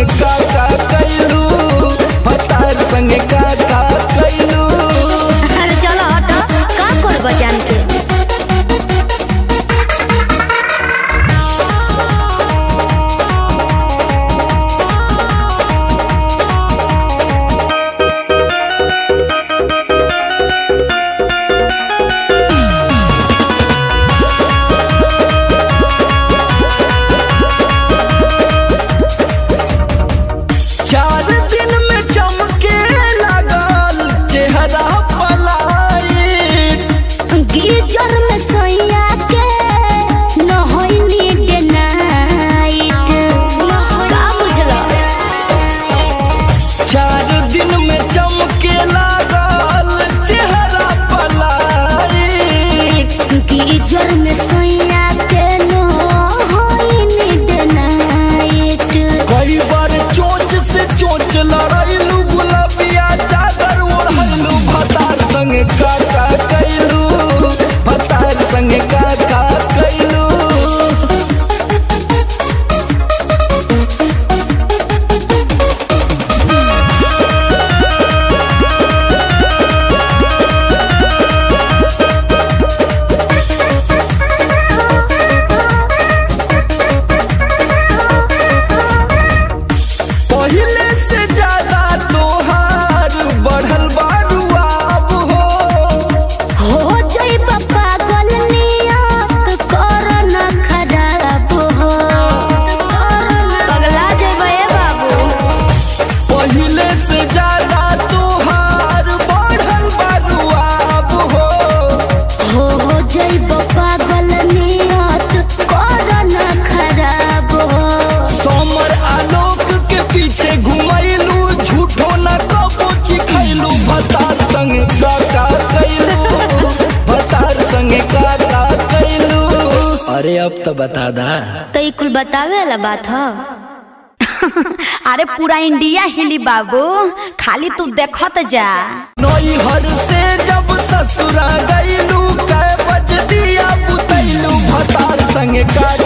का कैलू भतार संगे का कैलू। अरे चलो हटो का करब जान के। कई बार चोंच से चोंच लड़ाइलू गुलाबिया चादर ओढ़लू भतार संगे का कैलू भतार संगे का कैलू। पहले से ज्यादा तोहार बढ़ल बारुआ अब हो जइबा पागल नियत कर न खराब हो पगला जइबा ए बाबू। पहले से ज्यादा तोहार बढ़ल बारुआ अब हो जइबा पागल नियत कर न खराब हो। सोमर आलोक के पीछे घुमैलू झूठो न कबो चिखैलू भतार संगे का कैलू भतार संगे का कैलू। अरे अब तो बता दा तो कुल बतावे वाला बात हो। अरे पूरा इंडिया हिली बाबू खाली तू देखत जा। नैहर से जब ससुरा गईलू कै बज दिया बुतैलू भतार संगे का